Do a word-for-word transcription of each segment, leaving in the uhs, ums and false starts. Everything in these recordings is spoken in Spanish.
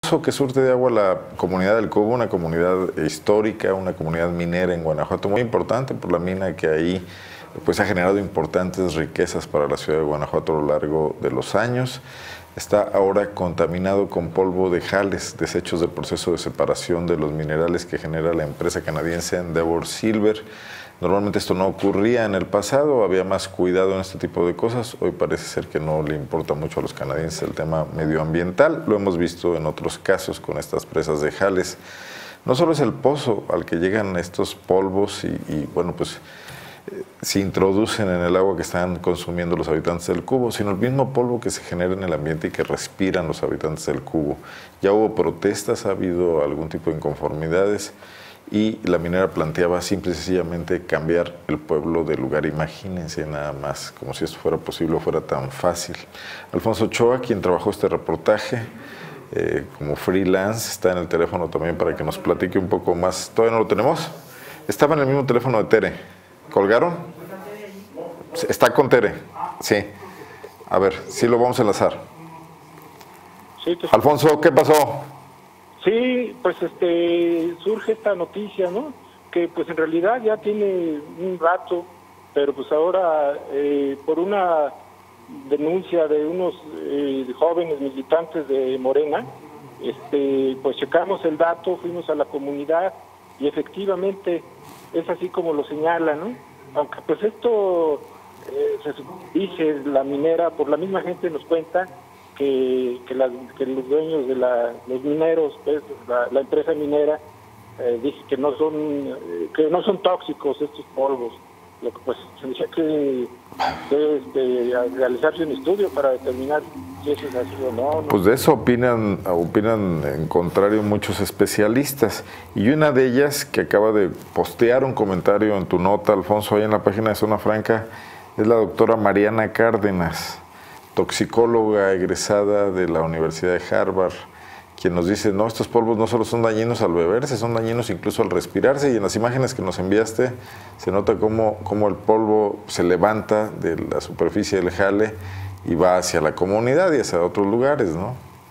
Que surte de agua la comunidad del Cubo, una comunidad histórica, una comunidad minera en Guanajuato, muy importante por la mina que ahí pues ha generado importantes riquezas para la ciudad de Guanajuato a lo largo de los años. Está ahora contaminado con polvo de jales, desechos del proceso de separación de los minerales que genera la empresa canadiense Endeavour Silver. Normalmente esto no ocurría en el pasado, había más cuidado en este tipo de cosas. Hoy parece ser que no le importa mucho a los canadienses el tema medioambiental. Lo hemos visto en otros casos con estas presas de jales. No solo es el pozo al que llegan estos polvos y, y bueno, pues eh, se introducen en el agua que están consumiendo los habitantes del Cubo, sino el mismo polvo que se genera en el ambiente y que respiran los habitantes del Cubo. Ya hubo protestas, ha habido algún tipo de inconformidades, y la minera planteaba simple y sencillamente cambiar el pueblo de lugar. Imagínense nada más, como si esto fuera posible o fuera tan fácil. Alfonso Ochoa, quien trabajó este reportaje eh, como freelance, está en el teléfono también para que nos platique un poco más. ¿Todavía no lo tenemos? Estaba en el mismo teléfono de Tere. ¿Colgaron? Está con Tere. Sí. A ver, sí lo vamos a enlazar. Sí, pues, Alfonso, ¿qué pasó? Sí, pues este surge esta noticia, ¿no? Que pues en realidad ya tiene un rato, pero pues ahora eh, por una denuncia de unos eh, jóvenes militantes de Morena, este pues checamos el dato, fuimos a la comunidad y efectivamente es así como lo señala, ¿no? Aunque pues esto eh, se dice la minera, por la misma gente nos cuenta que, que, la, que los dueños de la, los mineros, pues, la, la empresa minera, eh, dice que no son eh, que no son tóxicos estos polvos. Lo que pues tendría que, que este, realizarse un estudio para determinar si eso es así o no, ¿no? Pues de eso opinan, opinan en contrario muchos especialistas. Y una de ellas, que acaba de postear un comentario en tu nota, Alfonso, ahí en la página de Zona Franca, es la doctora Mariana Cárdenas, toxicóloga egresada de la Universidad de Harvard, quien nos dice, no, estos polvos no solo son dañinos al beberse, son dañinos incluso al respirarse, y en las imágenes que nos enviaste se nota cómo, cómo el polvo se levanta de la superficie del jale y va hacia la comunidad y hacia otros lugares, ¿no?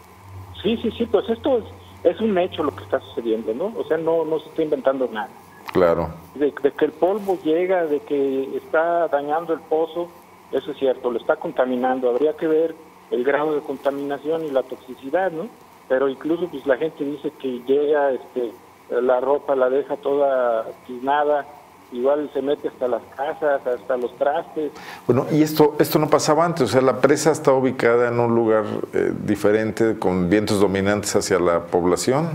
Sí, sí, sí, pues esto es, es un hecho lo que está sucediendo, ¿no? O sea, no, no se está inventando nada. Claro. De, de que el polvo llega, de que está dañando el pozo, eso es cierto, lo está contaminando. Habría que ver el grado de contaminación y la toxicidad, ¿no? Pero incluso pues la gente dice que llega, este, la ropa la deja toda tiznada, igual se mete hasta las casas, hasta los trastes. Bueno, y esto esto no pasaba antes, o sea, la presa está ubicada en un lugar eh, diferente, con vientos dominantes hacia la población.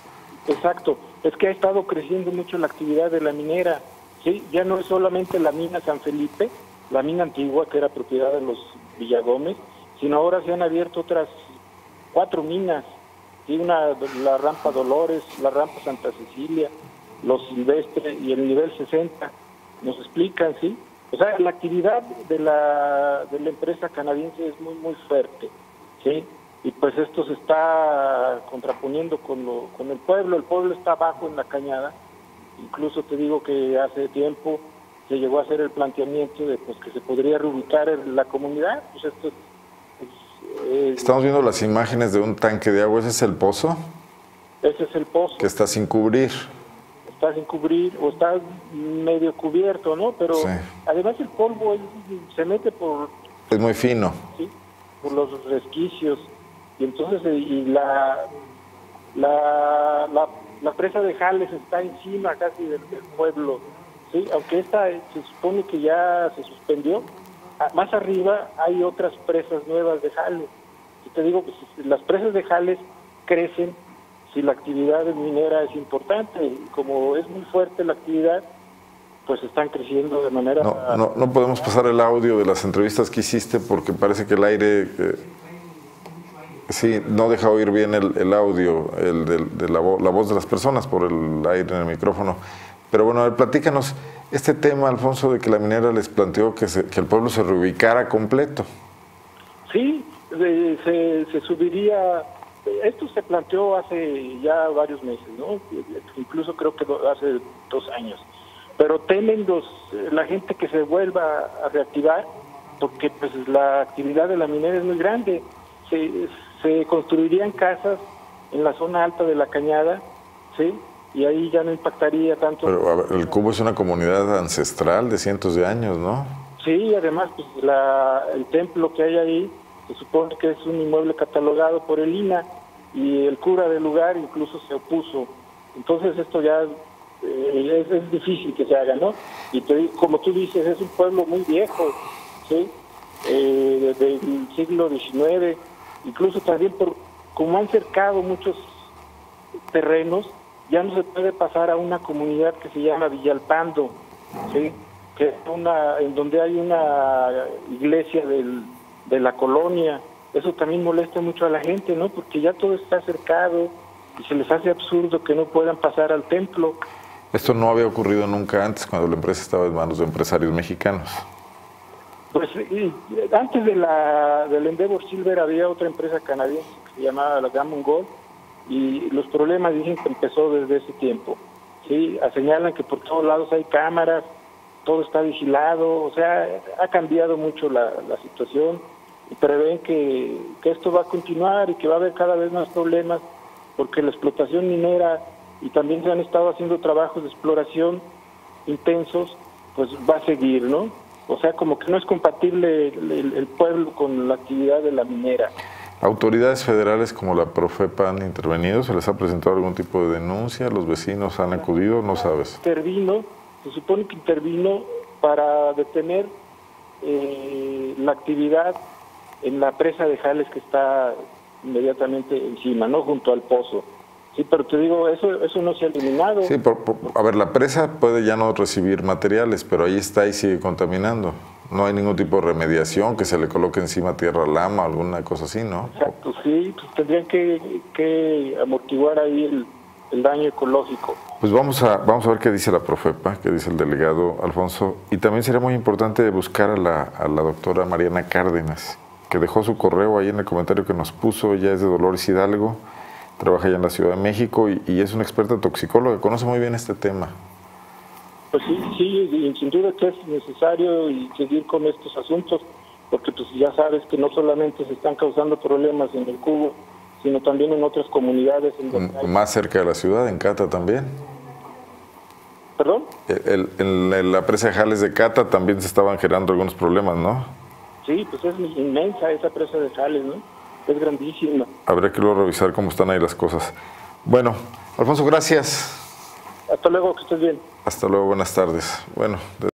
Exacto, es que ha estado creciendo mucho la actividad de la minera, ¿sí? Ya no es solamente la mina San Felipe, la mina antigua, que era propiedad de los Villagómez, sino ahora se han abierto otras cuatro minas, ¿sí? Una, la rampa Dolores, la rampa Santa Cecilia, los Silvestre y el nivel sesenta, nos explican, ¿sí? O sea, la actividad de la, de la empresa canadiense es muy, muy fuerte, ¿sí? Y pues esto se está contraponiendo con, lo, con el pueblo, el pueblo está abajo en la cañada, incluso te digo que hace tiempo se llegó a hacer el planteamiento de pues que se podría reubicar en la comunidad, pues esto es, eh, Estamos viendo las imágenes de un tanque de agua, ¿ese es el pozo? Ese es el pozo. Que está sin cubrir. Está sin cubrir o está medio cubierto, ¿no? Pero sí. Además el polvo se mete por... Es muy fino. Sí, por los resquicios. Y entonces y la, la, la, la presa de Jales está encima casi del, del pueblo, ¿sí? Aunque esta se supone que ya se suspendió, más arriba hay otras presas nuevas de Jales. Y te digo, pues las presas de Jales crecen si la actividad minera es importante, y como es muy fuerte la actividad, pues están creciendo de manera... No, no, no podemos pasar el audio de las entrevistas que hiciste porque parece que el aire... Eh, sí, no deja oír bien el, el audio, el de, de la, vo la voz de las personas por el aire en el micrófono. Pero bueno, a ver, platícanos este tema, Alfonso, de que la minera les planteó que, se, que el pueblo se reubicara completo. Sí, de, se, se subiría... Esto se planteó hace ya varios meses, ¿no? Incluso creo que hace dos años. Pero temen los, la gente que se vuelva a reactivar, porque pues la actividad de la minera es muy grande. Se, se construirían casas en la zona alta de la Cañada, ¿sí? Y ahí ya no impactaría tanto. Pero a ver, el Cubo es una comunidad ancestral de cientos de años, ¿no? Sí, además pues, la, el templo que hay ahí se supone que es un inmueble catalogado por el I N A y el cura del lugar incluso se opuso. Entonces esto ya eh, es, es difícil que se haga, ¿no? Y te, como tú dices, es un pueblo muy viejo, ¿sí? Eh, del siglo diecinueve, incluso también por como han cercado muchos terrenos, ya no se puede pasar a una comunidad que se llama Villalpando, ¿sí? Que es una, en donde hay una iglesia del, de la colonia. Eso también molesta mucho a la gente, ¿no? Porque ya todo está cercado y se les hace absurdo que no puedan pasar al templo. Esto no había ocurrido nunca antes, cuando la empresa estaba en manos de empresarios mexicanos. Pues y, antes de la del Endeavor Silver había otra empresa canadiense que se llamaba la Gammon Gold, y los problemas dicen que empezó desde ese tiempo. Sí, señalan que por todos lados hay cámaras, todo está vigilado, o sea, ha cambiado mucho la, la situación, y prevén que, que esto va a continuar y que va a haber cada vez más problemas, porque la explotación minera, y también se han estado haciendo trabajos de exploración intensos, pues va a seguir, ¿no? O sea, como que no es compatible el, el, el pueblo con la actividad de la minera. ¿Autoridades federales como la Profepa han intervenido? ¿Se les ha presentado algún tipo de denuncia? ¿Los vecinos han acudido? ¿No sabes? Intervino, se supone que intervino para detener eh, la actividad en la presa de Jales que está inmediatamente encima, ¿no? Junto al pozo. Sí, pero te digo, eso eso no se ha eliminado. Sí, por, por, a ver, la presa puede ya no recibir materiales, pero ahí está y sigue contaminando. No hay ningún tipo de remediación, que se le coloque encima tierra lama, alguna cosa así, ¿no? Exacto, sí, pues tendrían que, que amortiguar ahí el, el daño ecológico. Pues vamos a, vamos a ver qué dice la Profepa, qué dice el delegado Alfonso, y también sería muy importante buscar a la, a la doctora Mariana Cárdenas, que dejó su correo ahí en el comentario que nos puso. Ella es de Dolores Hidalgo, trabaja allá en la Ciudad de México y, y es una experta toxicóloga, conoce muy bien este tema. Pues sí, sí, y sin duda que es necesario y seguir con estos asuntos, porque pues ya sabes que no solamente se están causando problemas en el Cubo, sino también en otras comunidades. En donde hay... Más cerca de la ciudad, en Cata también. ¿Perdón? El, el, en la presa de Jales de Cata también se estaban generando algunos problemas, ¿no? Sí, pues es inmensa esa presa de Jales, ¿no? Es grandísima. Habría que luego revisar cómo están ahí las cosas. Bueno, Alfonso, gracias. Hasta luego, que estés bien. Hasta luego, buenas tardes. Bueno.